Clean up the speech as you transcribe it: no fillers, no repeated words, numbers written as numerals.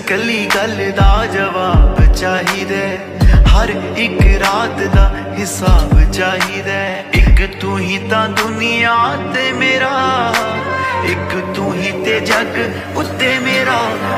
कली गल दा जवाब चाहिदा, हर एक रात दा हिसाब चाहिदा। एक तू ही तां दुनिया ते मेरा, एक तू ही ते जग उत्ते मेरा।